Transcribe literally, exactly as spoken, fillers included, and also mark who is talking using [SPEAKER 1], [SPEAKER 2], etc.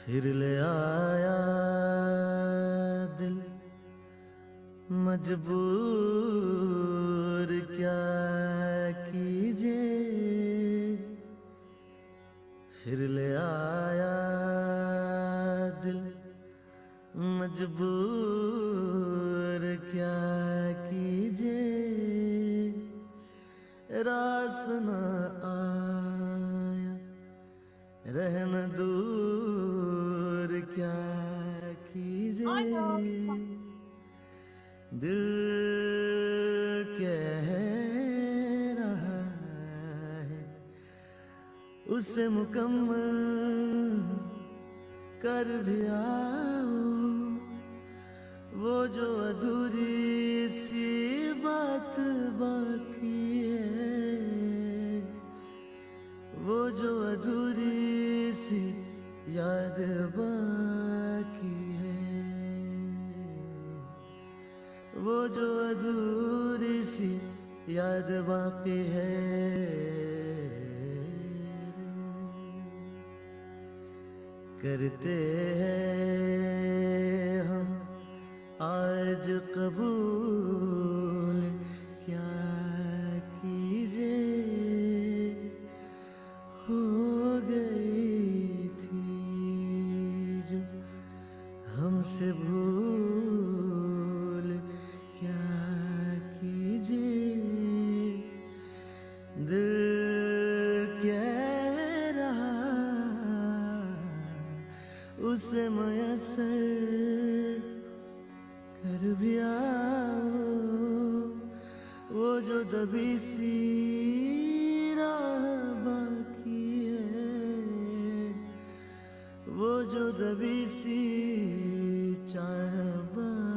[SPEAKER 1] फिर ले आया दिल मजबूर क्या कीजिए। फिर ले आया दिल मजबूर क्या कीजिए। रास न आया रहन दूर क्या कीजिए। दिल कह रहा है उसे मुकम्मल कर भी आओ। वो जो अधूरी सी बात बाकी है, वो जो अधूरी सी याद बाकी है, वो जो अधूरी सी याद बाकी है। करते हैं हम आज कबूल क्या कीजिए। हो गई थी जो हमसे भूल क्या कीजिए। दिल कह रहा उसे मयसर कर भी आओ। वो जो दबी सी राह बाकी है, वो जो दबी सी चाह बाकी